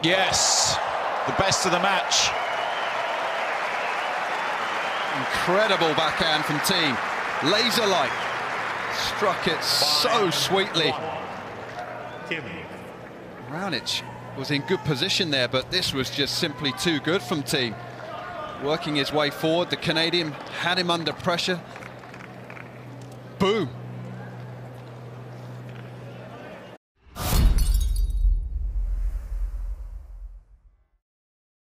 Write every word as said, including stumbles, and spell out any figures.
Yes, the best of the match. Incredible backhand from Thiem. Laser-like. Struck it so sweetly. Raonic was in good position there, but this was just simply too good from Thiem. Working his way forward, the Canadian had him under pressure.